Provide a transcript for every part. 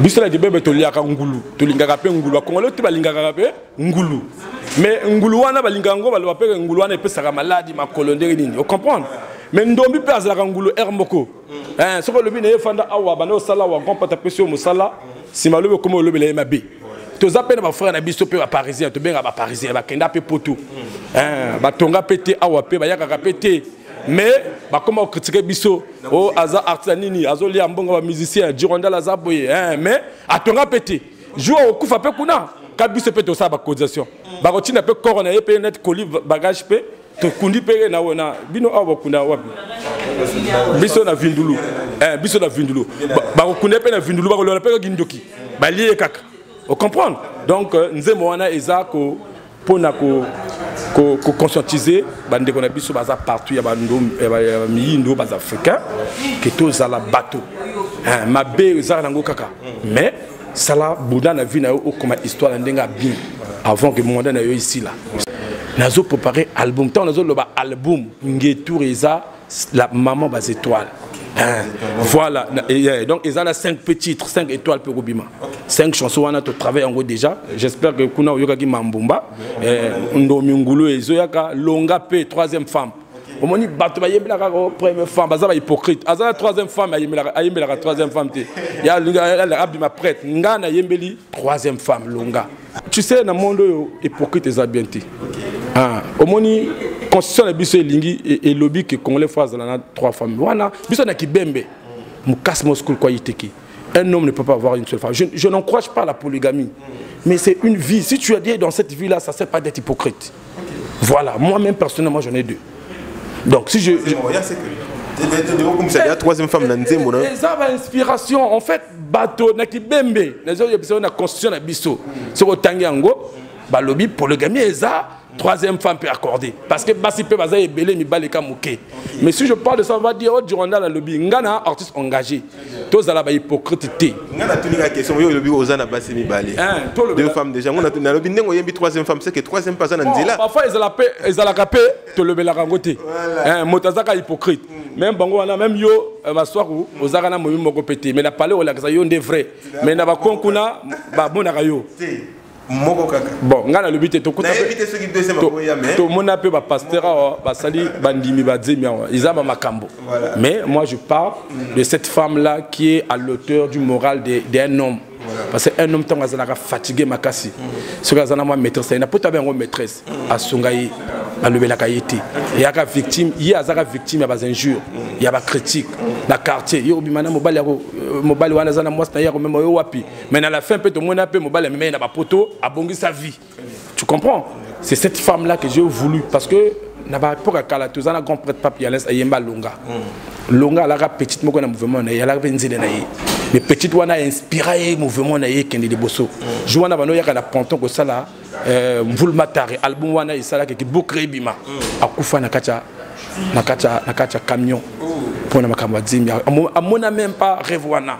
Biso la dibebe to liaka ngulu, to lingaka pe ngulu. Akongolo te balingaka pe ngulu. Mais ngulu wana balingango balwa pe ngulu wana epesaka maladi makolondere nini. Vous comprenez? Mais ndombi pe azalaka ngulu ermoko. Hein, soko lobi ne fanda awa bana osala wa grand pata pesio musala, simalobe komo lobi la mabe. To zape na ba frère na biso pe ba parisien, to benga ba parisien ba kenda pe poto. Hein, ba tonga pété awa pe ba yaka pété. Mais bah comment critiquer biso oh aza artiste nini azoli ambonga ba musicien Girondal azaboye hein mais atonga pété joue au kufa pe kuna ka biso pe to sa ba cotisation ba rotina pe corona pe net colis bagage pe to kundi pe na wona bino awa kuna wapi biso na vindulu biso na vindulu ba kuna pe na vindulu ba ko pe gindoki ba lié kaka vous comprenez donc nzemo wana ezako pona ko conscientiser bande qu'on a biso baza partout ya bando miindo bas africain que tous à la bateau ma bé za nango kaka mais sala bouda na vie na o comme histoire ndenga bien avant que monde na yo ici là nazo préparer album tant nazo loba album ngetour eza la maman bas étoile voilà donc ils ont 5 petits titres 5 étoiles pour Rubima 5 chansons on a tout travaillé en gros déjà j'espère que kuna yoka mambumba ndomi ngulu ezoyaka longa pe troisième femme au moni bato bayebela ka première femme baza ba hypocrite azala troisième femme ayembela ka troisième femme te ya abima prêtre ngana yembeli troisième femme longa tu sais na monde hypocrite ezabenti au moni constitution la biso elingi et lobby que congolais phase dans 3 femmes wana biso na kibembe mukas moskul kwa yiteki un homme ne peut pas avoir une seule femme je n'encourage pas la polygamie mais c'est une vie si tu as dit dans cette vie là ça sert pas d'être hypocrite voilà moi même personnellement j'en ai 2 donc si je comme ça il y a troisième femme dans nzembo na ça va inspiration en fait bateau na kibembe les autres na constitution na biso c'est ko tangiango ba lobby polygamie eza troisième femme peut accorder parce que basi peut baza ebele mi baleka muke mais si je parle de ça on va dire oh Girondal la lobby ngana artiste engagé tous à la ba hypocrite té ngana tuni la question yo lobby ozana basi mi balé 2 femmes déjà on a na lobby ndengo yembi troisième femme c'est que troisième personne na nzela parfois ils a la capé to lever la rangoté motazaka hypocrite même bango wana même yo maswaku ozaka na momi moko pété mais na parler o la yo ndé vrai mais na ba konkuna ba bonaka yo bon ngana le but est to mona pe ba pasteur ba sali bandimi ba dzemi izaba makambo mais moi je parle de cette femme là qui est à l'auteur du moral d'un homme parce que un homme tant azana fatigué makasi ce que azana moi maîtresse na pota ben maîtresse asungai alobela kayete ya ka victime yi azaka victime ya ba injure ya ba critique na quartier yo bimana mobali wana zana moi na ya même yo wapi mais à la fin peut to mona pe mobali mais na ba poto abongi sa vie tu comprends c'est cette femme là que j'ai voulu parce que na ba poka kala to zana grand prêtre pape Yalens ayemba longa la petite moko na mouvement na ya la benzele na ye mais petite wana inspiré mouvement na ye kende de bosso joana bano ya kana ponton ko sala mvulmatare album wana isala ke bokre bima akufa na kacha camion pour na makambo zimbi amona même pas rêve wana.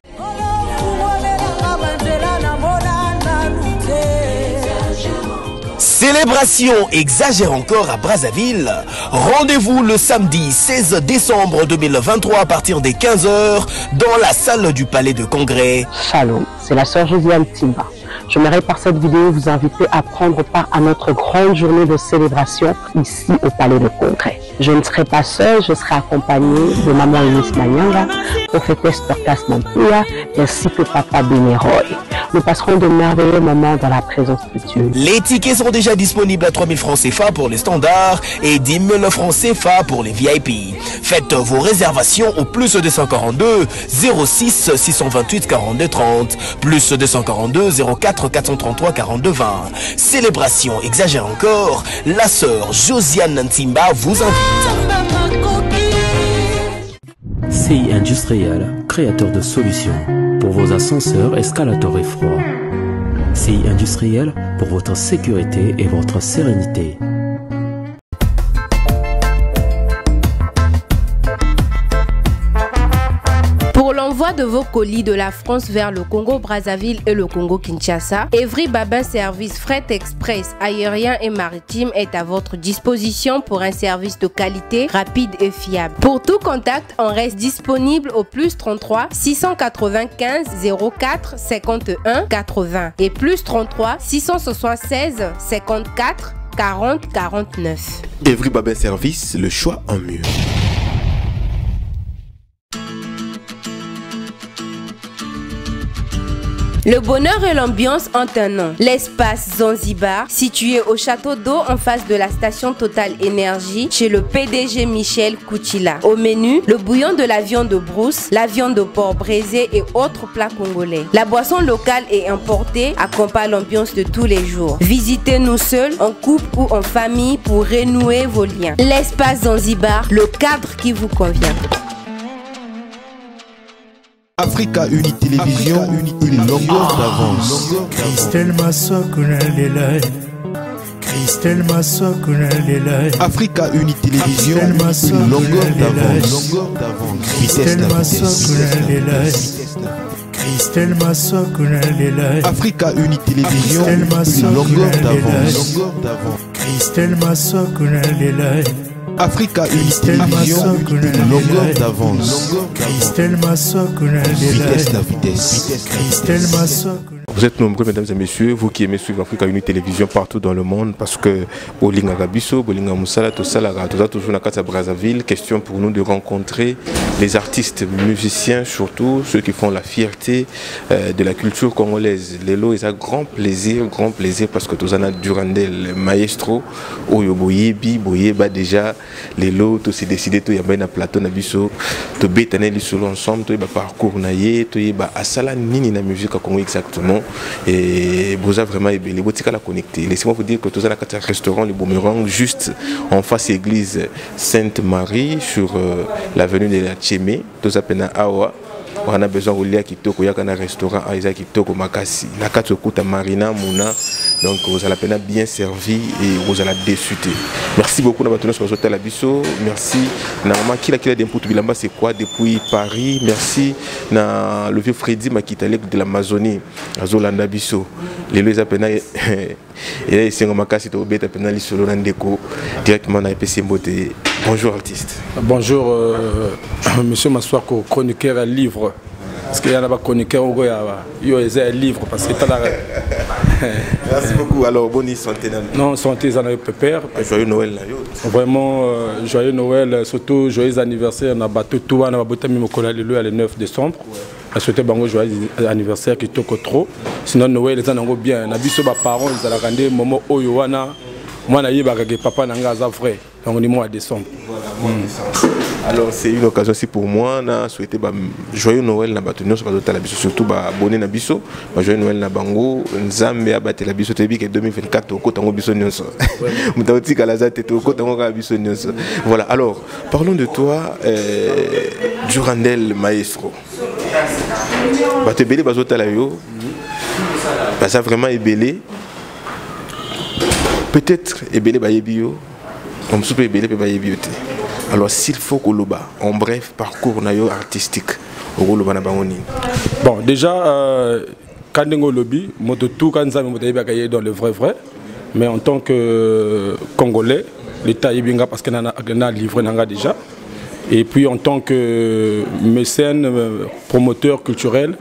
Célébration exagère encore à Brazzaville. Rendez-vous le samedi 16 décembre 2023 à partir des 15 h dans la salle du Palais de Congrès. Shalom, c'est la sœur Josiane Timba. J'aimerais par cette vidéo vous inviter à prendre part à notre grande journée de célébration ici au Palais de Congrès. Je ne serai pas seule, je serai accompagnée de maman Eunice Manyanga, prophétesse Dorcas Mampuya, ainsi que papa Bénéroy. Nous passerons de merveilleux moments dans la présence de Dieu. Les tickets sont déjà disponibles à 3 000 francs CFA pour les standards et 10 000 francs CFA pour les VIP. Faites vos réservations au plus 242 06 628 42 30, plus 242 04 433 42 20. Célébration exagère encore, la sœur Josiane Ntimba vous invite. CI Industriel, créateur de solutions pour vos ascenseurs, escalators et froids. CI Industriel pour votre sécurité et votre sérénité. Pour l'envoi Envoi de vos colis de la France vers le Congo-Brazzaville et le Congo-Kinshasa. Evry Babin Service Fret Express aérien et maritime est à votre disposition pour un service de qualité, rapide et fiable. Pour tout contact, on reste disponible au plus 33 695 04 51 80 et plus 33 676 54 40 49. Evry Babin Service, le choix en mieux. Le bonheur et l'ambiance ont un nom. L'espace Zanzibar, situé au château d'eau en face de la station Total Énergie, chez le PDG Michel Koutila. Au menu, le bouillon de la viande de brousse, la viande de porc braisé et autres plats congolais. La boisson locale et importée accompagne l'ambiance de tous les jours. Visitez-nous seuls, en couple ou en famille pour renouer vos liens. L'espace Zanzibar, le cadre qui vous convient. Africa Uni Télévision, une longueur d'avance. Christelle Massokuna Lelai. Christelle Massokuna Lelai. Africa Uni Télévision, une longueur d'avance. Christelle Massokuna Lelai. Christelle Massokuna Lelai. Africa Uni Télévision, une longueur d'avance. Christelle Massokuna Lelai. Africa Uni Télévision, une longueur d'avance. Christelle Massokuna Vitesse la vitesse. Christelle Massokuna. Vous êtes nombreux, mesdames et messieurs, vous qui aimez suivre Africa Uni Télévision partout dans le monde, parce que Bolinga Gabiso, Bolinga Moussala, Tosala, toujours na Kata Brazzaville. Question pour nous de rencontrer les artistes, musiciens, surtout ceux qui font la fierté de la culture congolaise. Lelo est un grand plaisir, parce que Tozana Durandel, maestro, Oyo Boyebi, Boyeba déjà, Lelo, to s'est décidé, to yaba na plateau na biso, to bétaner les solos ensemble, to yaba parcours naïe, to yaba asala nini na musique à Congo exactement. Et Boza vraiment est belle, Botika la connecté. Laissez-moi vous dire que Tozana Kata restaurant le Boomerang, juste en face église Sainte-Marie, sur l'avenue de la Tchémé, Tozapena Awa. On a besoin de Kitoko, il y a un restaurant à Isaac Kitoko Makasi. La Katsukuta Marina, Mouna. Donc vous allez bien servi et vous allez déçuter. Merci beaucoup d'avoir tenu sur l'hôtel Abisso. Merci. Normalement, qui l'a d'input Bilamba, c'est quoi depuis Paris. Merci. Na le vieux Freddy Makitalek de l'Amazonie, Azolanda Abisso. Les deux appena et là ici on Makasi to beta penali solo Nandeko directement na EPC Mbote. Bonjour artiste. Bonjour monsieur Maswako, chroniqueur à livre. Parce qu'il y a un chroniqueur il y a un livre parce que merci beaucoup. Alors bonne santé. Non, santé ça n'a pépère. Joyeux Noël là. Vraiment joyeux Noël, surtout joyeux anniversaire na bateau tout na bateau mi mokola le 9 décembre. À souhaiter bango joyeux anniversaire qui toko trop. Sinon Noël les anango bien. Na biso ba parents ils allaient rendre momo oyo wana. Moi na yeba que papa nanga za vrai. Donc on est mois de décembre. Voilà, alors c'est une occasion aussi pour moi na souhaiter joyeux Noël na batonio sur la biso surtout ba abonné na biso joyeux Noël na bango nzambe abate la biso tebi que 2024 au kotango biso nyonso mutauti kala za tete au kotango ka biso nyonso. Voilà, alors parlons de toi Durandel maestro. Ba te belé bazota la yo. Ba ça vraiment ébélé. Peut-être ébélé ba yebio. Comme soupe ébélé pe ba yebio. Alors s'il faut que l'on en bref parcours artistique au bon déjà quand on lobby moto tout quand ça me dans le vrai mais en tant que Congolais l'État est parce qu'on a livré déjà et puis en tant que mécène promoteur culturel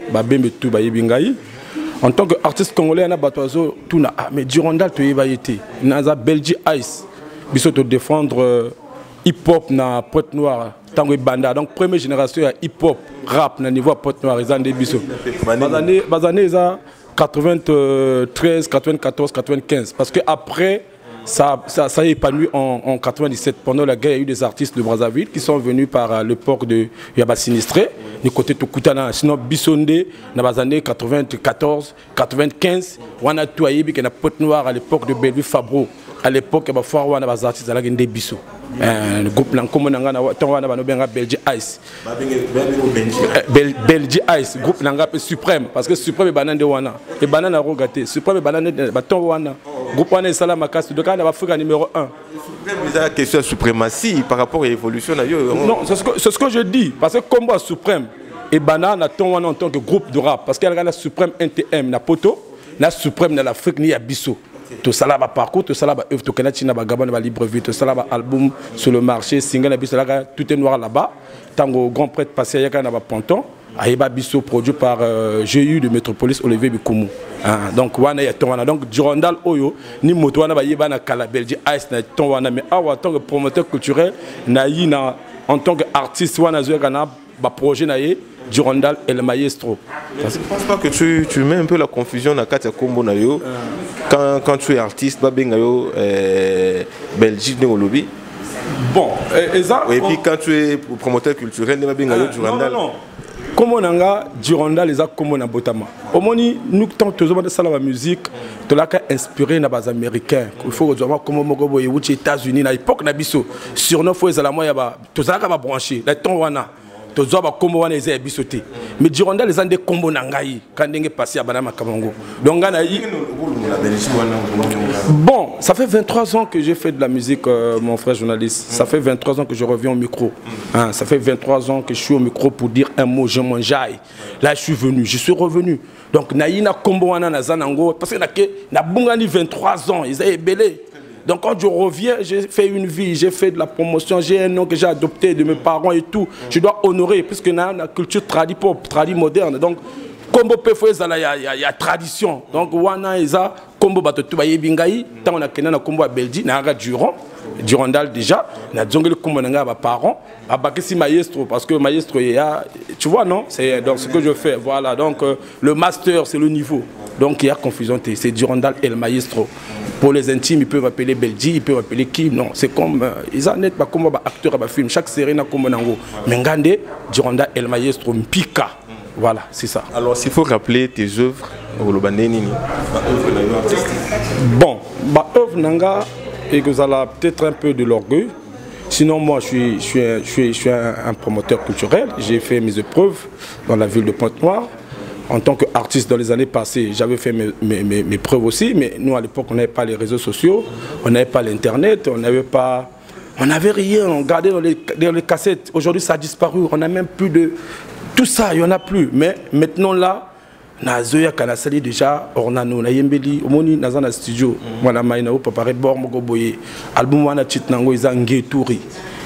en tant qu'artiste congolais on a batoiso tout na mais Durandal tu y été naza Belgique Ice biso te défendre hip-hop na Pointe Noire, tango banda. Donc première génération hip-hop, rap na niveau Pointe Noire, ils ont des bisous. Bazané ça 93, 94, 95 parce que après ça est épanoui en 97 pendant la guerre, il y a eu des artistes de Brazzaville qui sont venus par l'époque de Yaba Sinistré, du côté de Koutana, sinon Bissondé dans les années 94, 95, on a tout aïe qui na Pointe Noire à l'époque de Bellevue Fabreau. À l'époque, il y a des artistes qui ont des bisous. Le groupe Belgique Ice. Belgique Ice, groupe Suprême. Parce que Suprême est banane de Wana. Et banane a regaté. Suprême est banane de Wana. Groupe Wana est Salamakas. Donc, on a Afrique numéro 1. C'est la question de suprématie par rapport à l'évolution. Non, c'est ce que je dis. Parce que combat Suprême, et bana na ton wana en tant que groupe de rap parce qu'il y a la Suprême NTM na poto na Suprême na l'Afrique ni abisso tout ça là ba parcours tout ça là ba œuvre tout kanati na ba gabon ba libre vie tout ça là ba album sur le marché single na biso là tout est noir là-bas tango grand prêtre passé ya na ba ponton Aïba Bisso produit par GU de Métropolis Olivier Bikoumou. Donc wana ya tonwana donc Durandal Oyo ni moto wana ba yeba na kala Belgique Ice na tonwana mais en tant que promoteur culturel na yina en tant qu'artiste wana zo kana ba projet na ye Durandal et le maestro. Je ne pense pas que tu mets un peu la confusion na kati kombo na yo quand tu es artiste ba benga yo Belgique ne lobby. Bon et ça et puis quand tu es promoteur culturel ne ba benga yo Durandal. Non. Comment on a Durandal les a comme on a botama. Au moins nous tant toujours de ça la musique, de la inspiré na bas américains. Il faut que voir comment mogo boye aux États-Unis na époque na biso sur nos fois à la moya ba tout ça ka ba brancher. La ton wana to zo ba kombo wana ezé bisoté. Mais Durandal les a des combo na ngai quand ndenge passé à Banama Kamango. Donc na bon, ça fait 23 ans que j'ai fait de la musique, mon frère journaliste. Ça fait 23 ans que je reviens au micro. Ça fait 23 ans que je suis au micro pour dire un mot, je m'en jaille. Là, je suis venu, je suis revenu. Donc, Naïna Komboana Nazanango, parce que na Bungani 23 ans, ils ont belé. Donc, quand je reviens, j'ai fait une vie, j'ai fait de la promotion, j'ai un nom que j'ai adopté de mes parents et tout. Je dois honorer, puisque na la culture tradi pop, tradi moderne. Donc, Combo Pefo, il y a tradition. Donc, Wana, Isa, Combo Batotou, Bingaï, tant on a Kenan, Combo à Belgique, Naga Durandal déjà, na Djongel Combo Nanga, parents, à Bakessi Maestro, parce que Maestro, tu vois, non? C'est donc ce que je fais, voilà. Donc, le master, c'est le niveau. Donc, il y a confusion, c'est Durandal et le Maestro. Pour les intimes, ils peuvent appeler Belgique, ils peuvent appeler qui? Non, c'est comme, ils en sont comme acteur à film, chaque série n'a comme Nango. Mengande, Durandal et le Maestro, Mpika. Voilà, c'est ça. Alors, s'il faut rappeler tes œuvres, bon, ma œuvre Nanga, et que vous avez peut-être un peu de l'orgueil. Sinon, moi, je suis un promoteur culturel. J'ai fait mes épreuves dans la ville de Pointe-Noire. En tant qu'artiste dans les années passées, j'avais fait mes preuves aussi. Mais nous, à l'époque, on n'avait pas les réseaux sociaux, on n'avait pas l'Internet, on n'avait rien. On gardait dans les cassettes. Aujourd'hui, ça a disparu. On n'a même plus de... Tout ça, il n'y en a plus. Mais maintenant, là, Nazoya Kanasali déjà, Ornano, Nayembeli, Omoni, Nazana Studio, Wana Maïnao, Papare Bor Mogoboye, album Wana Chitnango, Isa Ngetouri.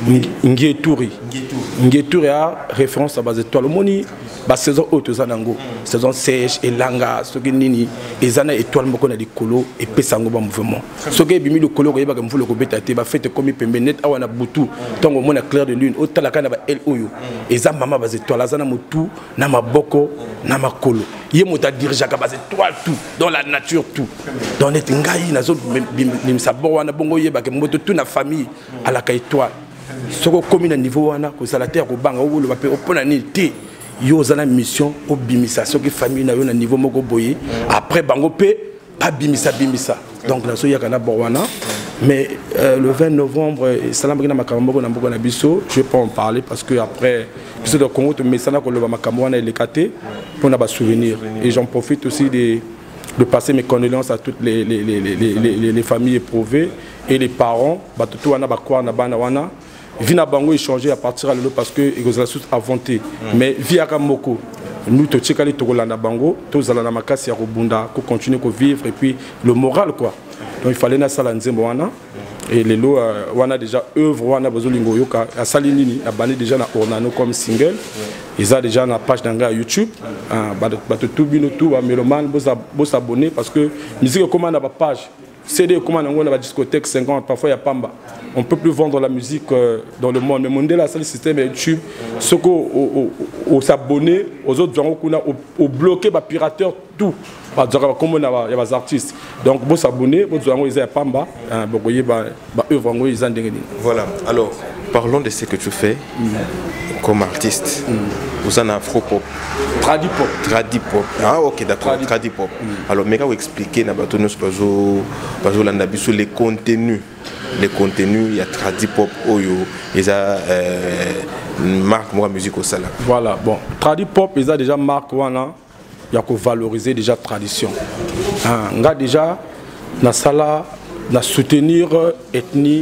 Ngetouri a référence à base étoile. Omoni, saison haute, Zanango, saison sèche, et langa, Sogenini, et Zana étoile Moko na di Kolo, et Pesango ba mouvement. Soge bimi le Kolo, Yeba Gamfou le Kobeta, ba fête comme Pembenet, Awana Boutou, Tongo Mona clair de lune, Otalakana ba El Oyo, et Zan Mama base étoile, Zana Moutou, Nama Boko, Nama Kolo. Yemota dirija ka base étoile tout, dans la nature tout. Dans les Tingaï, Nazo, Bimsabor, Wana Bongo Yeba, Kemoto, toute la famille, à la étoile. Soko commune à niveau wana ko sala terre ko banga o le bape o pona ni té yo zana mission o bimisa soki famille na yo na niveau moko boye après bango pe pas bimisa donc na so yakana borwana mais le 20 novembre salam bina makambo na mboko na biso je peux en parler parce que après c'est de Congo to mesana ko le makambo wana elekate pour na ba souvenir et j'en profite aussi de passer mes condoléances à toutes les familles éprouvées et les parents batutu wana bakwa na bana wana Vina Bango échangé à partir de là parce que ils ont inventé. Mais via Kamoko, nous te tchekali Togolanda Bango, tous allons na makasi à Robunda, pour continuer à vivre et puis le moral quoi. Donc il fallait na salanzembo wana et les lots wana déjà œuvre wana bazolingo yoka à Salinini a banné déjà na Ornano comme single. Ils ont déjà na page d'anga YouTube. Tout bino tout meloman bo s'abonner parce que musique comment na page CD comment on a la discothèque 50 parfois il y a Pamba. On ne peut plus vendre la musique dans le monde. Mais Mondela, c'est le système YouTube. Ce qu'on s'abonner aux autres gens au bloquer, les pirateurs, tout. Comme il y a des artistes. Donc, vous s'abonner, vous avez Pamba, voilà. Alors, parlons de ce que tu fais comme artiste. Vous en afro-pop. Tradipop. Tradipop. Ah, ok, d'accord. Tradipop. Alors, mais vous expliquer les contenus. Les contenus, il y a Tradipop, Oyo, il y a marque moi musique au salon. Voilà, bon, Tradipop, il y a déjà marque wana, il y a que valoriser déjà tradition. On a déjà na sala, na soutenir ethnie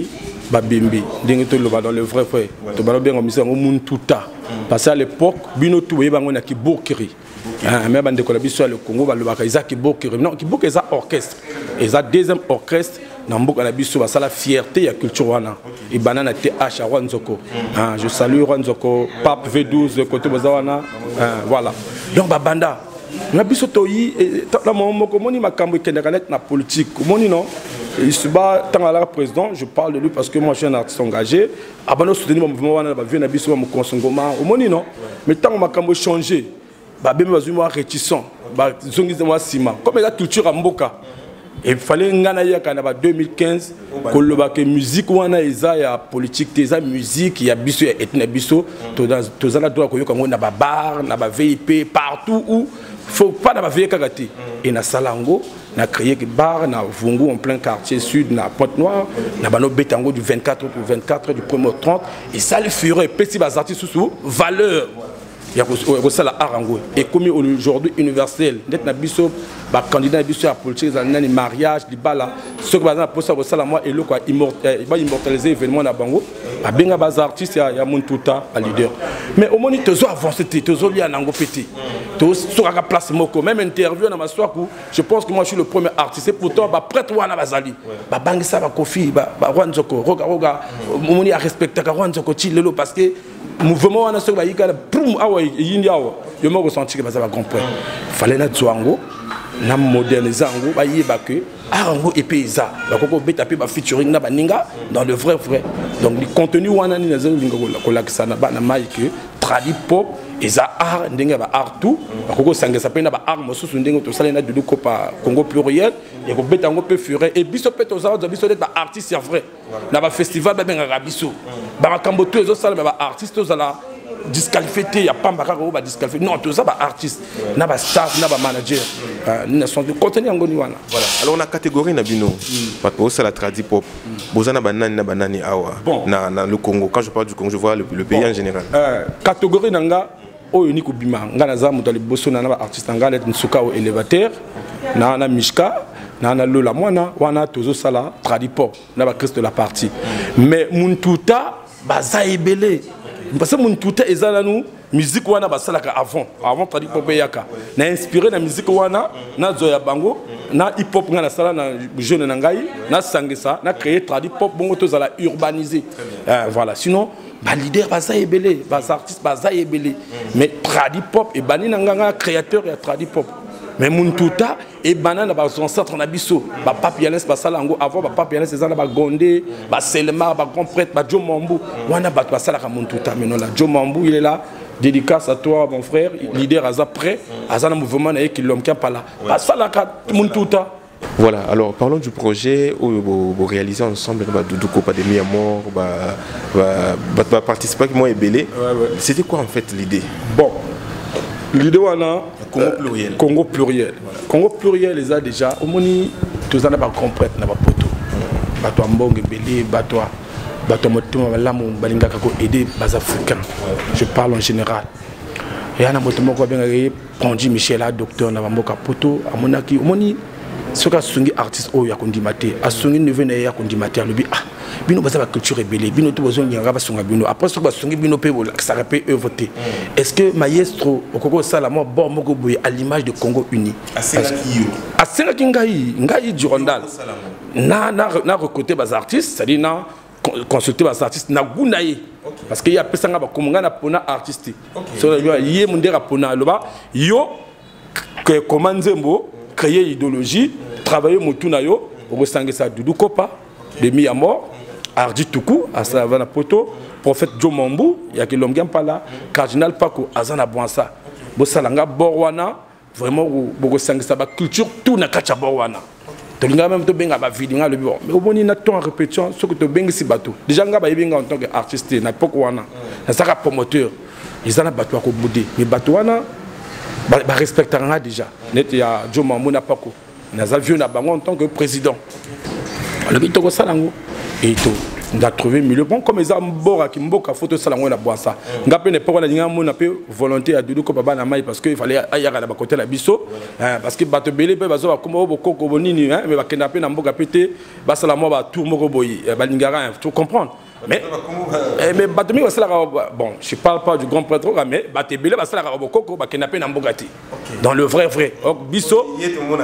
babimbi ndenge to loba dans le vrai frère to balo bien comme ça on tuta parce qu'à l'époque bino tout yeba ngona ki bokiri mais bande ko la biso le Congo ba loba ka izaki bokiri non ki bokiri za orchestre et za deuxième orchestre na mboka na biso ba sala fierté ya culture wana et banana TH à Rwanzoko je salue Rwanzoko Pape V12 côté bozawana voilà donc ba banda na biso to yi la moko moni makambo kendeka net na politique moni non il se bat tant à la président je parle de lui parce que moi je suis un artiste engagé abano soutenir mon mouvement wana ba vie na biso mo konsongoma moni non mais tant makambo changer ba bembe bazuma réticent ba zongize moi sima comme la culture à mboka. Il fallait ngana yaka na ba 2015 koloba que musique wana eza ya politique eza musique ya biso ya etna biso to zana droit ko yoka ngona ba bar na ba VIP partout où faut pas na ba vie kakati et na salango na créé que bar na Vungu en plein quartier sud na Pointe-Noire na bano betango du 24 au 24 du 1er au 30 et ça le ferait petit bas artistes sous valeur. Il y a ça la arango et comme aujourd'hui universel d'être na biso ba candidat biso à politique dans les mariages les bala ce que bazana pour ça la moi et le quoi immortaliser événement na bango ba benga bas artiste ya muntuta à leader mais au moins tozo avancer tozo li anango pété to sur la place moko même interview na maswaku je pense que moi je suis le premier artiste et pourtant ba prêtre wana bazali ba bangisa ba kofi ba Rwanzoko roga moni a respecter ka Rwanzoko ti lelo parce que mouvement wana so ba yika boum awa yindi awa yo mo ressentir que ça va comprendre fallait na twango na moderniser ngo ba yeba que arango et paysa ba koko beta pe ba featuring na baninga dans le vrai donc le contenu wana ni na zo linga ko la kisana ba na mai que tradi pop eza art ndenge ba art tout ba koko sangesa pe na ba art mosusu ndenge to sala na dudu ko pa Congo pluriel et ko beta ngo pe fureur et biso pe to za biso d'être ba artiste c'est vrai na ba festival ba benga biso ba makambo to ezo sala ba artiste to zala disqualifié il y a pas mbaka ba disqualifié non tout ça ba artiste na ba staff na ba manager na son contenu ngoni wana voilà alors na catégorie na bino parce que la tradi pop bozana banani awa na le Congo quand je parle du Congo je vois le pays en général catégorie nanga oyo ni kubima ngana za muto liboso na ba artiste ngala nsuka au élévateur na mishka na lola mwana wana tozo sala tradi pop na ba Christ de la partie mais muntuta baza ebele parce que mon tout est là nous musique wana basalaka avant tradi pop yaka na inspiré na musique wana na zoya bango na hip hop ngana sala na jeune na ngai na sangesa na créer tradi pop bongo to zala urbaniser voilà sinon ba leader baza ebele ba artiste baza ebele mais tradi pop et bani na nganga créateur ya tradi pop mais Muntuta et banana ba ancêtre na biso ba papianes ba salango avant ba papianes ezana ba gondé ba selma ba grand prêtre ba Joe Mambu wana ba sala ka Muntuta mais non là Joe Mambu il est là dédicace à toi mon frère leader aza prêt azana mouvement na qui l'homme qui pas là ba sala ka Muntuta. Voilà, alors parlons du projet où vous réalisez ensemble Doudou Kopa de Miamor, participer avec moi et Belé. C'était quoi en fait l'idée? Bon, l'idée wana Congo pluriel. Congo pluriel. Voilà. Congo pluriel les a déjà au moni tous en a pas comprendre na ba poto. Bato mbonge Belé, bato motuma lamu balinga kako aider bas africains. Je parle en général. Et ana motuma ko benga Ponji Michel a docteur na mboka poto amonaki au moni ce qu'a sungi artiste oh ya kondimate a sungi neveu na ya kondimate lobi ah bino baza ba culture belé bino to besoin nganga ba sunga bino après ce que ba sungi bino pe ça rappelle voter est-ce que maestro okoko sala mo bon moko boye à l'image de Congo uni a senga ngai Durandal na recruter bas artistes c'est-à-dire na consulter bas artistes na gunaye parce que y a pesanga ba komunga na pona artiste so yé mundera pona loba yo que Komanzembo créer idéologie, travailler Motunayo, au Sangesa Doudou Kopa, de Miamor, Ardi Toukou, à Savana Poto, prophète Joe Mambu, Yaki Lomgian Pala, Cardinal Paco, Azana Bouansa, Bossalanga Borwana, vraiment, au Sangesa, culture, tout n'a qu'à Borwana. Tu as même benga ba vidéo le bureau mais au bon il en répétition ce que tu benga si bateau déjà nga ba benga en tant qu'artiste na poko wana na saka promoteur ils en a bateau ko boudé mais bateau wana ba respectera déjà net ya Joe Mambu na pako na za vieux na bango en tant que président le bito ko salango et to a trouvé milieu bon comme ils ont mbora qui mboka photo ça la ngona boisa ngapé ne pas on a dit on a peu volonté à Doudou ko baba na mai parce que il fallait ayaka na côté la biso parce que bato belé pe bazo comme bokoko bonini mais ba kenda pe na mboka pété ba sala mo ba tour moko boyi ba lingara tu comprends mais bato mi basala bon je parle pas du grand prêtre mais bato belé basala ka bokoko ba kenda pe na mboka ti dans le vrai biso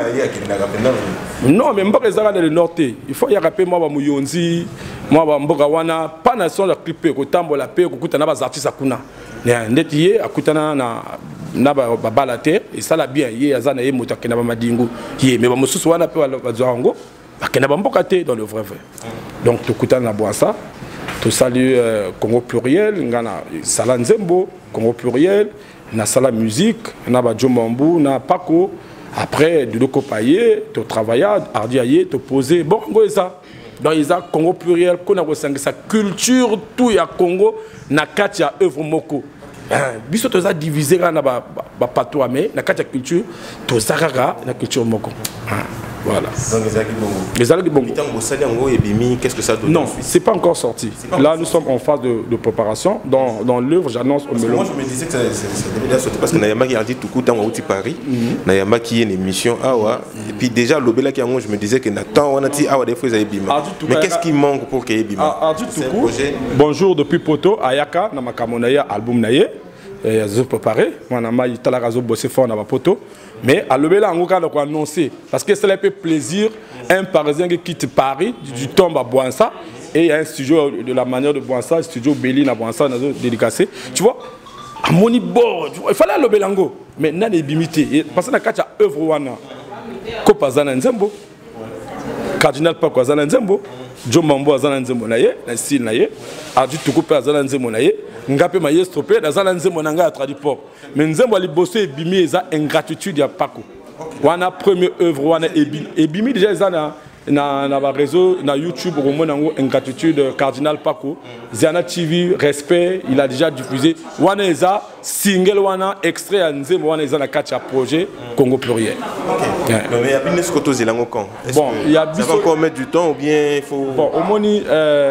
non mais mboka ezaka dans le nord il faut y rappeler moi ba muyonzi moi ba mboka wana pas nation la clipé ko tambola pe ko kutana ba artiste akuna ndeti ye akutana na ba balate et ça la bien ye azana ye moto akena ba madingu ye mais ba mususu wana pe ba zwango bakena ba mboka te dans le vrai donc to kutana na boisa to salut Congo pluriel ngana sala nzembo Congo pluriel na sala musique na ba Jomambu na Paco après de copayer to travailler ardiaye to poser bon ngo ça donc ils ont Congo pluriel qu'on a sa culture tout ya Congo na katia œuvre moko biso to za diviser na ba patois mais na katia culture to zakaka na culture moko voilà les algues bon qu'est-ce que ça donne? Non, c'est pas encore sorti. Là nous sommes en phase de préparation dans l'œuvre j'annonce au melon. Moi je me disais que ça devait déjà sortir parce que Nayama qui a dit tout coup dans outil Paris Nayama qui est une émission awa et puis déjà l'obéla qui a moi je me disais que Nathan on a dit awa des fois ils bima mais qu'est-ce qui manque pour qu'il y ait bima? Bonjour depuis Poto Ayaka na makamonaya album naye et je préparé moi na mai talarazo bosser fort na poto mais à l'obéla on a annoncé parce que c'est un peu plaisir un parisien qui quitte Paris du tombe à Boansa et il y a un studio de la manière de Boansa studio Béline à Boansa dédicacé tu vois à Monibor il fallait à l'obélango mais n'a des bimité parce que na kacha œuvre wana kopazana nzembo cardinal Paco azana nzembo Jomambu azana nzembo na ye na style na ye adi tukupe azana nzembo na ye ngape maestro pe azana nzembo na nga a traduit pop mais nzembo ali bosso e bimi eza ingratitude ya Paco wana première œuvre wana e bimi déjà eza na ba réseau na YouTube au moment ngo ingratitude cardinal Paco Ziana TV respect il a déjà diffusé wana eza single wana extrait ya nzembo wana eza na kacha projet Congo pluriel. Mais il y a bien ce côté zelango quand bon il y a ça va encore mettre du temps ou bien il faut bon au moni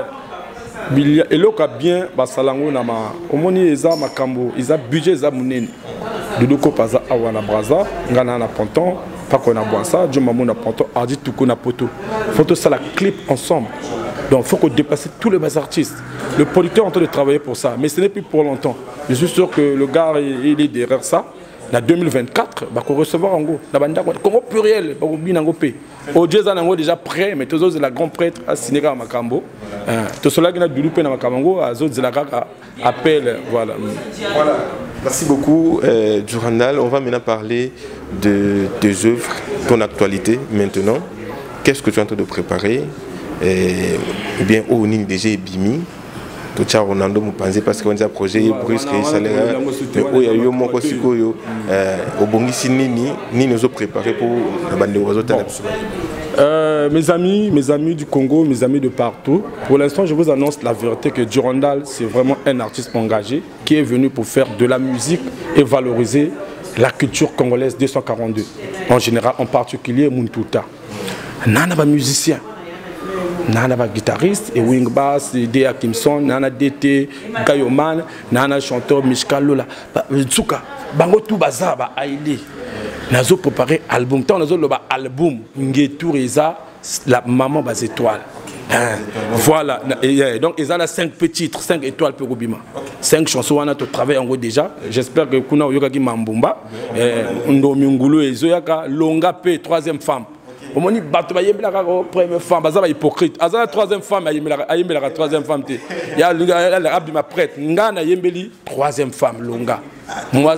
eloka bien basalango na ma omoni eza makambo eza budget eza munene Doudou paza awana braza ngana na ponton pas qu'on a boit ça Jomambu na ponton ardi tuko na poto faut ça la clip ensemble donc faut qu'on dépasse tous les bas artistes le producteur est en train de travailler pour ça mais ce n'est plus pour longtemps je suis sûr que le gars il est derrière ça en 2024 bah qu'on recevoir en gros la bande Congo pluriel bah bien en gopé au Dieu en déjà prêt mais tous autres la grand prêtre à Sénégal makambo tout cela qui n'a du loupé dans makambo à autres la appel voilà. Merci beaucoup Durandal. On va maintenant parler de tes œuvres, ton actualité maintenant. Qu'est-ce que tu es en train de préparer ou bien au Nini déjà Bimi Tocha Ronaldo Mupanze parce qu'on a un projet brusque et salaire mais il y a eu mon kosikoyo au bongisi nini nous a préparé pour la bande de oiseaux. Mes amis du Congo, mes amis de partout, pour l'instant je vous annonce la vérité que Durandal c'est vraiment un artiste engagé qui est venu pour faire de la musique et valoriser la culture congolaise 242 en général, en particulier Muntuta. Nana ba musicien, nana ba guitariste et wing bass, Dea Kimson, nana DT, Gayoman, nana chanteur Mishka Lola, Tsuka, bango tout baza ba aïli. Nazo préparé album, tant nazo le album, Ngetou Reza, la maman bas étoile. Voilà, donc ils ont 5 petits titres, 5 étoiles pour Rubima. 5 chansons, on a travaillé en gros déjà. J'espère que Kuna Oyokaki Mambumba, Ndomingulu et Zoyaka, Longa P, 3e femme. Au moment où la première femme, elle est hypocrite. Elle est la 3e femme, elle est la 3e femme. Il y a la prêtre, Ngana Yembeli, 3e femme, Longa. Moi,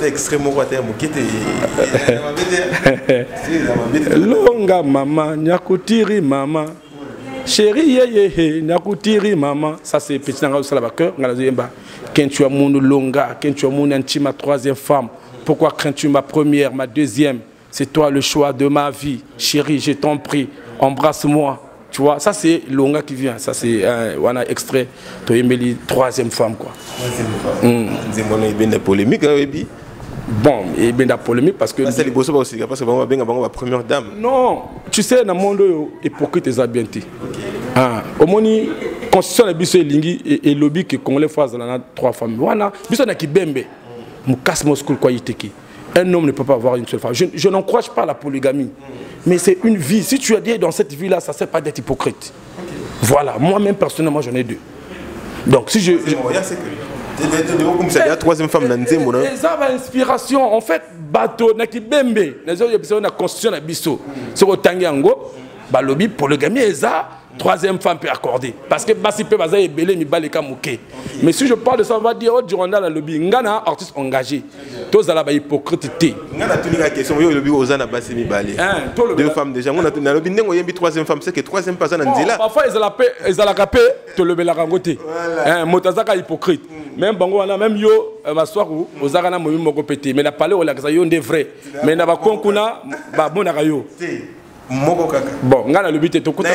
Longa maman, Nyakutiri maman. Chérie, yé, Nyakutiri maman. Ça c'est petit dans le cœur. Quand tu as mon Longa, quand tu as mon Antima, 3e femme. Pourquoi quand tu ma première, ma 2e? C'est toi le choix de ma vie. Chérie, je t'en prie, embrasse-moi. Tu vois, ça c'est Longa qui vient. Ça c'est un extrait. Tu as 3e femme quoi. 3e femme. C'est une polémique, hein, bon, et bien la polémique parce que... C'est les beaux aussi, parce que c'est la première dame. Non, tu sais, dans le monde, hypocrite et zabienti. Au moni, constitution na biso elingi et lobby que congolais fois dans 3 femmes wana biso na kibembe mukas moskul kwa yiteki. Un homme ne peut pas avoir une seule femme. Je n'encourage pas la polygamie, mais c'est une vie. Si tu as dit dans cette vie là, ça ne sert pas d'être hypocrite. Voilà, moi-même personnellement j'en ai 2. Donc si je la troisième femme ça va inspiration en fait bateau na kibembe les autres na constitution na biso sur otangiango balobi polygamie eza troisième femme peut accorder parce que basi peut baza ebele mi baleka muke. Mais si je parle de ça on va dire au Duranda la lobby ngana artiste engagé tous ala ba hypocrite té ngana tuni la question yo lobby ozana basi mi bale 2 femmes déjà on a na lobby ndengo yembi troisième femme c'est que troisième personne na nzela parfois ils ala capé to lobela rangote motazaka hypocrite même bango wana même yo maswaku ozaka na momi moko pété mais na parler o la yo ndé vrai mais na ba konkuna ba bonaka yo bon ngana le but to kuta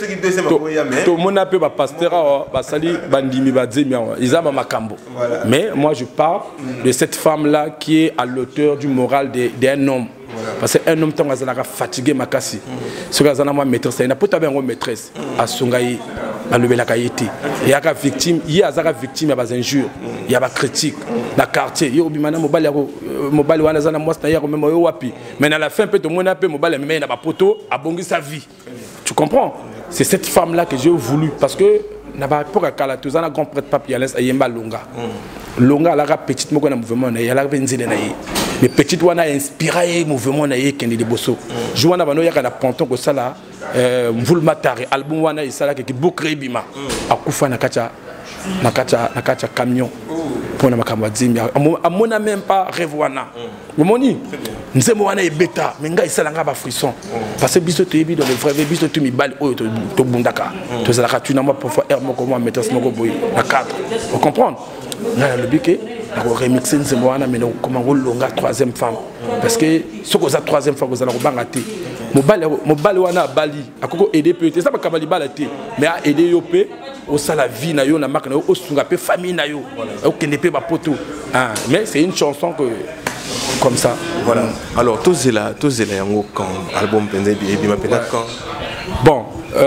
to mona pe ba pasteur ba sali bandimi ba dzemia izaba makambo. Mais moi je parle de cette femme là qui est à l'auteur du moral d'un homme. Parce qu'un homme tant azalaka fatigué makasi ce que azana moi maîtresse na pota bengo maîtresse asungai alobelaka yete yaka victime yi azaka victime ya ba injure ya ba critique na quartier yo bimana mobali wana zana moi na yako même yo wapi mais à la fin peut to mona pe mobali mais na ba poto abongi sa vie. Tu comprends? C'est cette femme là que j'ai voulu parce que na ba pour kala to zana grand prêtre pape yales ayemba longa longa la petite moko na mouvement na yala benzile na yi mais petite wana inspiré mouvement na yi kende de bosso joana bano yaka na ponton ko sala mvulma tare album wana isala ke bokre bima akufa na kacha camion pour na makamwa dzimia amona même pas rêve wana moni nzemo wana ebeta mais nga isala nga ba frisson parce que biso to yebi dans le vrai biso to mi bal oyo to bundaka to zala ka tuna moi parfois air moko moi maîtresse moko boy na cadre vous comprendre na le biké na remixer nzemo wana mais comment longa troisième femme parce que ce que ça troisième femme vous allez rebanga té mobali wana bali akoko aider peut-être ça ba kabali balati mais a aider yo pe au sala vie na yo na marque na yo au sunga pe famille na yo au kende pe ba poto mais c'est une chanson que comme ça voilà. Alors tozela yango quand album penza et bima peut-être quand bon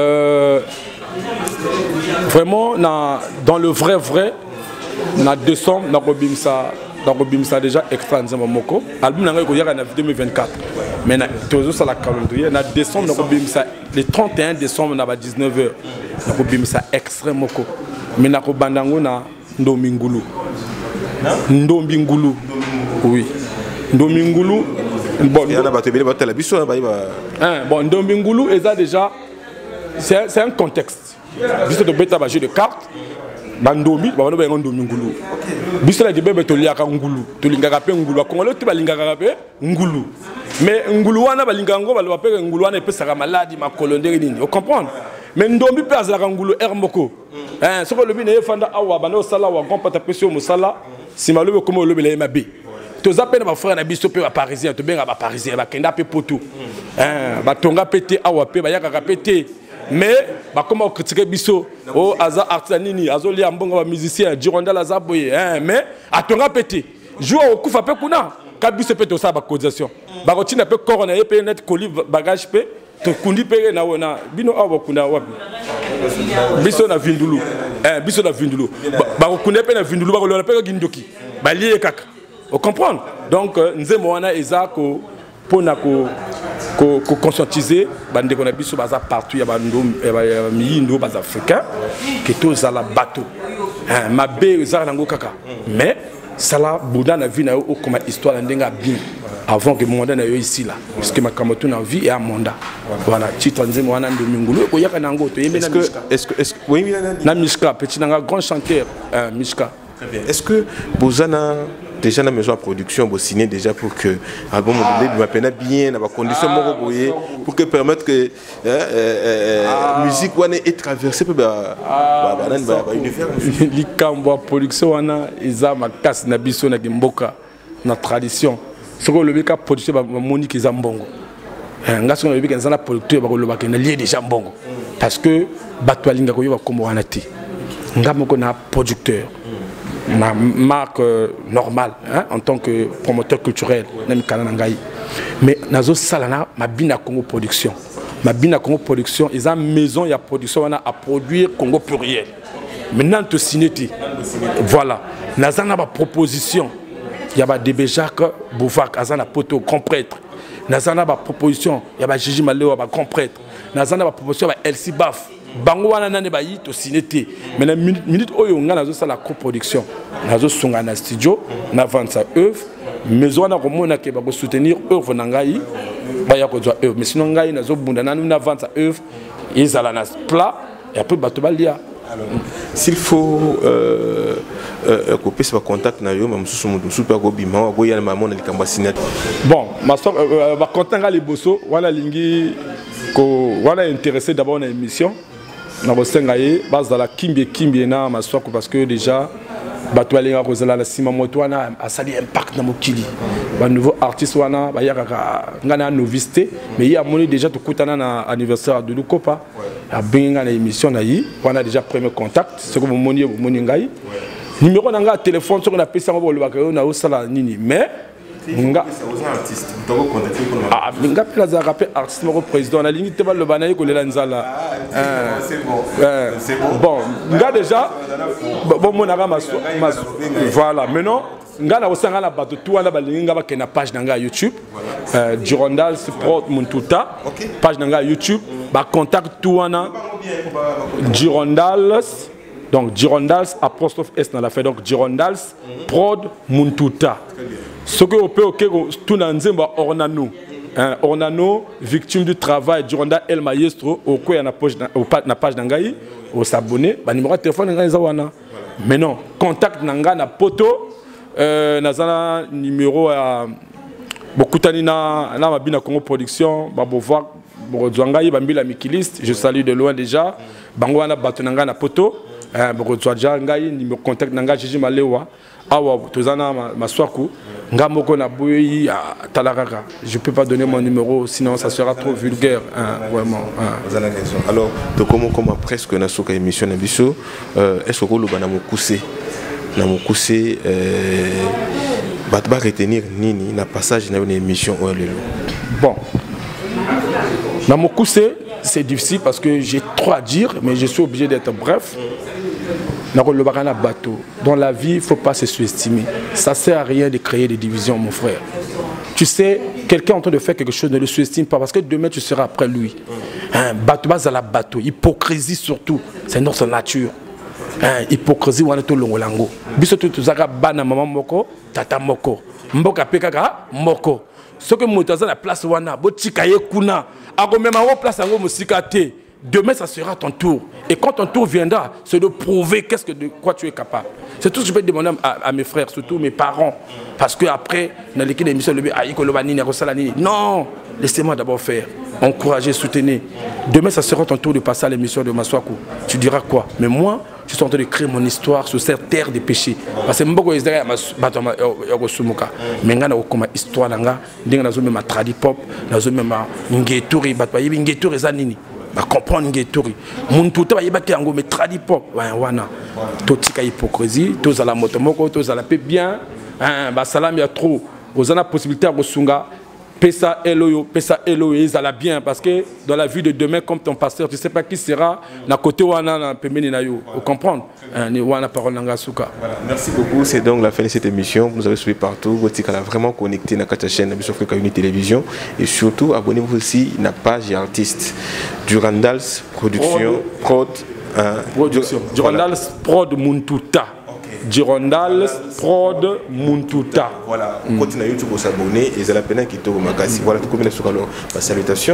vraiment dans le vrai na décembre na robimsa déjà extra nzema moko album nanga ko yaka na 2024 mais na tozo sala calendrier na décembre na robimsa le 31 décembre na ba 19h na robimsa extra moko mais na ko bandango na Ndombi Ngulu oui Ndombi Ngulu bon bon Ndombi Ngulu eza déjà c'est un contexte biso to beta ba jeu de cartes bandomi ba bano Ndombi Ngulu biso la dibebe to liaka ngulu to lingaka pe ngulu akongolo to balingaka pe ngulu mais ngulu wana balingango ba pe ngulu wana epesaka maladi makolonderi nini, vous comprenez? Mais Ndombi pe azalaka ngulu moko soko lobi na yefanda awa bana osala wa grand pata pesio musala sima lobi komo lobi la mabe toza pe na ba frère na biso pe ba parisien to benga ba parisien ba kenda pe poto ba tonga pété awa pe ba yaka pété. Mais bah comment critiquer biso oh aza artiste nini azoli ambonga ba musicien Duranda la zaboye mais atonga pété jour au kufa pe kuna ka biso pe to sa ba cotisation ba rotina pe corona ye pe net colis bagage pe to kundi pe na wona bino awa kuna wapi biso na vindulu ba kuna pe na vindulu ba lo pe gindoki ba lié kaka, vous comprenez? Donc nzemo wana ezako pona ko conscientiser bande qu'on a biso baza partout ya bando miindo bas africain que tous à la bateau mabe za nango kaka mais sala buda na vie na yo comme histoire ndenga bien avant que monde na yo ici là parce que makamoto na vie et à monde voilà titre nzemo wana Ndombi Ngulu ko yaka nango to yembe na Mishka est-ce oui na Mishka petit nanga grand chanteur Mishka. Est-ce que Bozana déjà dans la maison de production vous signez déjà pour que album m'appelle bien dans conditions pour que permettre que musique wana est traversée par univers likambo production wana iza makasi na biso na mboka na tradition soko le bika production ba Monique iza mbongo ngaso le bika nzana producteur ba ko lobaka na lié déjà mbongo parce que bato alinga ko yoba kombo wana ti ngamoko na producteur ma marque normale en tant que promoteur culturel mais nazo salana ma bina Congo production ma bina Congo production ils ont maison il y a production on a à produire Congo pluriel maintenant te signer voilà nazana ba proposition il y a DB Jacques Bouvak azana poto grand prêtre nazana ba proposition il y a Gigi Maléo ba grand prêtre nazana ba proposition ba Elsie Baf bango wana nane ba yi to signer maintenant minute oyo nga nazo sala coproduction nazo songa na studio na vendre sa œuvre maison na komona ke ba soutenir œuvre na ngai ba ya ko œuvre mais sinon ngai nazo bunda na na vendre sa œuvre izala na plat et après bato ba lia. S'il faut couper ce contact na yo même sous mon super gobima go ya maman na likamba signer bon ma soeur va contact les bosso wala lingi ko wala intéressé d'abord na émission na bosenga ye base dans la kimbi na ma soeur parce que déjà bato alinga ko zala la sima moto wana asali impact na mokili ba nouveau artiste wana ba yaka ngana noviste mais il y a moni déjà to kutana na anniversaire de Lukopa a benga na émission na yi wana déjà premier contact ce que moni ngai numéro na nga téléphone sur na pesa ngo lo bakay na osala nini mais nga artiste to contacter ko ah nga plaza rappel artiste mo président na ligne te ba le banaye ko lela nzala c'est bon bon nga déjà bon mon aga voilà maintenant nga na osanga na bato tout wana ba linga ba kena page na nga YouTube Girondals Prod Muntuta page na nga YouTube ba contact tout wana Girondals donc Girondals apostrophe S dans la fait donc Girondals Prod Muntuta ce que on peut tout dans nzemba ornano ornano victime du travail Gironda El Maestro au quoi na page na ngai au s'abonner ba numéro de téléphone ngai zawana mais non contact nanga na poto nazana numéro à bokutani na mabina Congo production ba bovoir bokozwangai bambila mikiliste je salue de loin déjà bango wana bato nanga na poto bokozwa ngai numéro contact nanga Gigi Malewa awa tozana maswaku ngamoko na boyi talaraka je peux pas donner mon numéro sinon ça sera trop vulgaire vraiment alors de comment presque na soka émission na biso est-ce que loba na mokuse ba retenir nini na passage na une émission au lelo bon na mokuse c'est difficile parce que j'ai trop à dire mais je suis obligé d'être bref. Dans la vie, il ne faut pas se sous-estimer. Ça ne sert à rien de créer des divisions, mon frère. Tu sais, quelqu'un est en train de faire quelque chose, ne le sous-estime pas parce que demain, tu seras après lui. Bateau, hypocrisie surtout, c'est notre nature. Hypocrisie, on est tout longolango. Bisoto tuzaka bana maman moko, tata moko. Mboka pekaka moko. Ce que motaza la place wana, botikaye kuna, agomema wo place ango musikate. Demain, ça sera ton tour. Et quand ton tour viendra, c'est de prouver de quoi tu es capable. C'est tout ce que je peux demander à mes frères, surtout mes parents. Parce qu'après, dans l'équipe d'émission, non, laissez-moi d'abord faire. Encourager, soutenir. Demain, ça sera ton tour de passer à l'émission de Maswaku. Tu diras quoi? Mais moi, je suis en train de créer mon histoire sur cette terre des péchés. Parce que je suis en train de faire histoire. Je suis en train de faire tradipop. Je suis en train de faire ba comprendre ngetori muntu to bayeba te yango mais tradipop wana to tika hypocrisie to za la motomoko to za la pe bien ba salam ya trop ozana possibilité à kosunga pesa eloyo ezala bien parce que dans la vie de demain comme ton pasteur tu sais pas qui sera na côté wana na pemeni na yo vous comprendre ni wana parole nanga suka. Merci beaucoup, c'est donc la fin de cette émission. Vous avez suivi partout, vous êtes vraiment connecté dans la chaîne de Africa Uni Télévision et surtout abonnez-vous aussi à la page artiste Girondals Production Girondals Prod Muntuta. Girondals Prod Muntuta. Voilà, continuez à YouTube pour s'abonner et c'est la peine qui tourne magazine. Voilà, tout comme les alors salutations.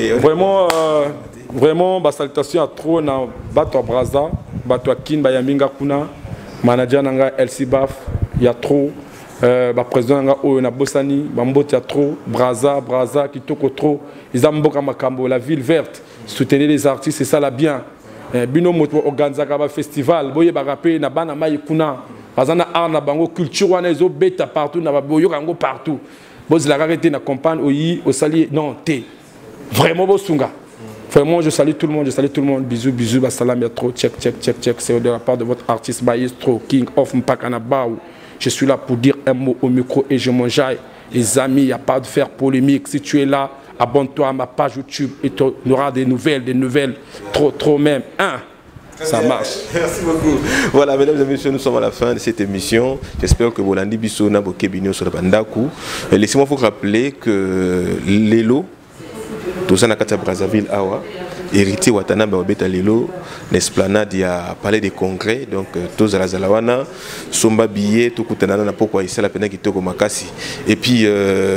Vraiment, salutations à trop na bato Braza, bato Kin Bayaminga kuna, manager nanga Elsie Baf, il y a trop président nanga Oyo na Bossani, Bambote ya trop, Braza qui toko trop, ils amboka makambo la ville verte, soutenir les artistes c'est ça la bien. Bino moto organiser un festival boye ba rapper na bana mai kuna bazana art na bango culture wana ezo beta partout na boyo kango partout boz la arrêter na campagne oyi au sali non té vraiment bosunga vraiment je salue tout le monde bisous salam ya trop check c'est de la part de votre artiste Maestro King of Mpakana Baou. Je suis là pour dire un mot au micro et je m'enjaille. Les amis, il n'y a pas de faire polémique. Si tu es là, abonne-toi à ma page YouTube et tu auras des nouvelles, trop même. Ça marche. Merci beaucoup. Voilà, mesdames et messieurs, nous sommes à la fin de cette émission. J'espère que vous l'avez biso na bokebinyo sur la bandaku. Laissez-moi vous rappeler que Lelo, tout ça na kata Brazzaville awa, héritier Watana Babeta Lelo, l'esplanade ya palais des congrès, donc tous à la Zalawana, Somba billet, tout kutana na poko ici la pena kitoko makasi. Et puis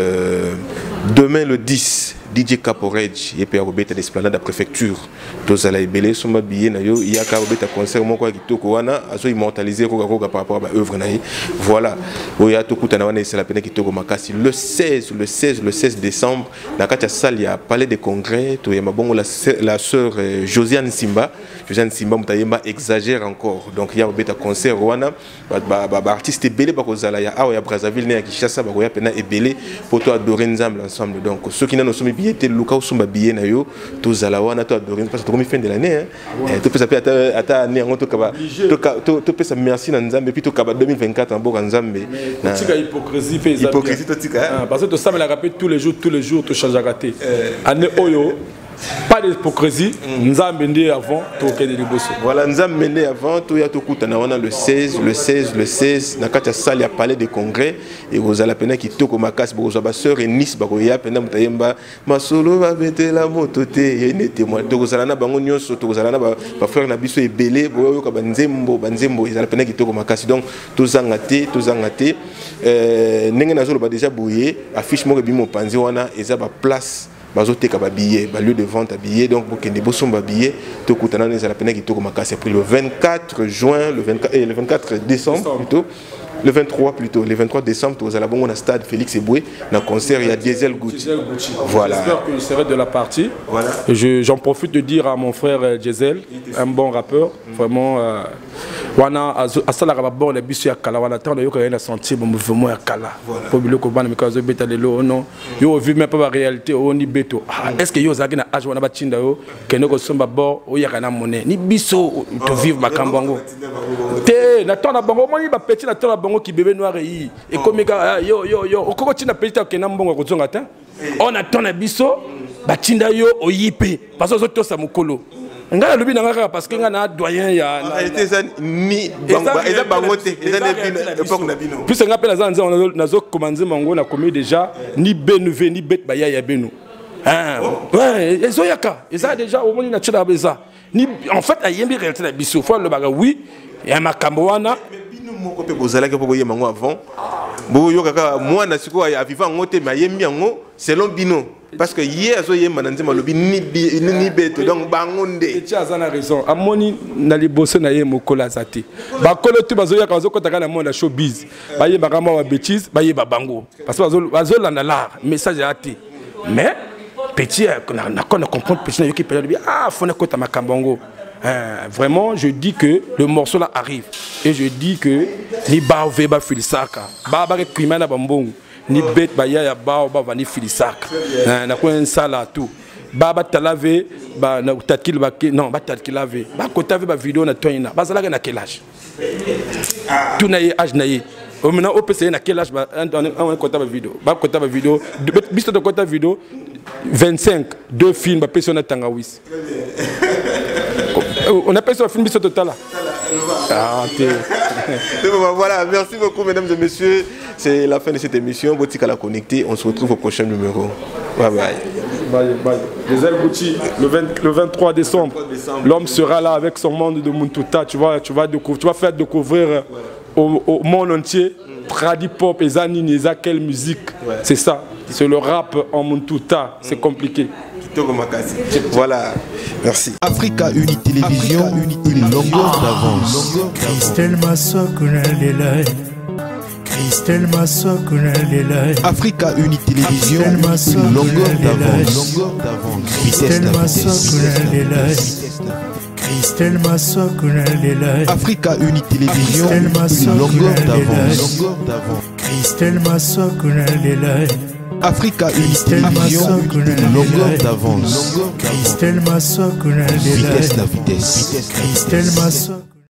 demain le 10 DJ Caporej et puis Robeta l'esplanade de la préfecture tous à la ebele Somba billet na yo ya ka Robeta concert moko kitoko wana azo immortaliser koka par rapport à œuvre naïe. Voilà, oya tout kutana wana ici la pena kitoko makasi le 16 décembre na kata salle ya palais des congrès to ya mabongo la sœur Josiane Simba Moutayemba exagère encore. Donc il y a un concert Rwanda, artiste ebele bakozala ya awa ya Brazzaville ya Kinshasa bakoya pena ebele pour toi adorer ensemble ensemble. Donc ceux qui n'ont pas billet te luka usumba billet na yo to zala wana to adorer parce que comme fin de l'année to peut s'appeler ata année en to kaba to peut merci na nzambe puis to kaba 2024 en boka nzambe na hypocrisie to tika parce que to ça me la rappelle tous les jours to change à rater année oyo. Pas d'hypocrisie, nous avons mené avant, voilà, nous avons mené avant, tout ya tout le 16, na kata salle ya palais de congrès et vous allez peine qui toko makas pour vos sœurs et Nice ba ko ya peine mutayemba masolo va bete la moto te yene témoin to zala na bango nyonso to zala na ba frère na biso ebele boyo ka banzembo ils allez peine qui toko makas donc to zangate ndenge nazolo ba déjà bouillé affiche mo bimo panzi wana eza ba place bazoteka ba billet ba lieu de vente à billets donc pour que ne bosomba billet to kutana les alapena qui toko makasi après le 24 juin le 24 décembre plutôt le 23 plutôt le 23 décembre aux alabongo na stade Félix Eboué na concert il y a Diesel Gucci. Voilà, j'espère que je serai de la partie. Voilà, j'en profite de dire à mon frère Diesel, un bon rappeur vraiment wana asala ka bon la biso ya kala wana tant yo ka na sentir bon mouvement ya kala pour bilo ko bana mikazo beta lelo non yo vu même pas la réalité oni beto est-ce que yo zaki na age wana batinda yo keno ko somba bo o ya kana monnaie ni biso to vivre makambango te na tant na bango moni ba petit na tant na bango ki bébé noir yi et comme yo okoko tina petit ke na mbongo ko zonga ta on attend na biso batinda yo oyipe parce que zo sa mukolo ngala lobi nanga parce que ngana doyen ya ni eza bangote eza époque na bino plus nga pe nazo commander mango na commis déjà ni benuve ni bet baya ya benu ouais ezo yaka eza déjà au moins na tchela beza ni en fait ayembi réalité na biso faut le baga oui ya makambo wana bino moko pe bozala ke poko yema ngo avant bo yo kaka moi na siko ya vivant ngote ma yembi ngo selon bino parce que hier zo yema na nzema lobi ni beto donc bangonde tu as raison amoni na liboso na ye mokola zati ba kolo tu bazo ya kazo kotaka na monde showbiz ba ye bakama wa bêtise ba ye ba bango parce que bazo landa l'art message a été mais petit na comprendre petit na yo qui peut dire faut na kota makambongo. Vraiment, je dis que le morceau là arrive et je dis que ni ba veba filisaka ba criminel na bambongo ni bet ba ya ba ba vani filisaka na ko sala tout ba talave ba na tatkil ba non ba tatkilave ba kotave ba vidéo na toina ba zala na quel âge tout na âge na yi au maintenant au PC na quel âge ba on kotave vidéo ba kotave vidéo bisto de kotave vidéo 25 deux films ba personne tangawis. On appelle ça un film biso total. Voilà, merci beaucoup mesdames et messieurs. C'est la fin de cette émission. Botika la connecté. On se retrouve au prochain numéro. Bye bye. Bye. Diesel Gucci, le 23 décembre. L'homme sera là avec son monde de Muntuta. Tu vas faire découvrir au monde entier tradi pop et zanini et quelle musique. C'est ça. C'est le rap en Muntuta. C'est compliqué. Voilà, merci. Africa Uni Télévision, une longueur d'avance. Christelle Massokuna Lelai. Christelle Massokuna Lelai. Africa Uni Télévision, une longueur d'avance. Christelle Massokuna Lelai. Christelle Massokuna Lelai. Africa Uni Télévision, une longueur d'avance. Christelle Massokuna Lelai. Africa Uni Télévision, une longueur d'avance. Christelle Massokuna Lelai. Vitesse la vitesse. Christelle Massokuna.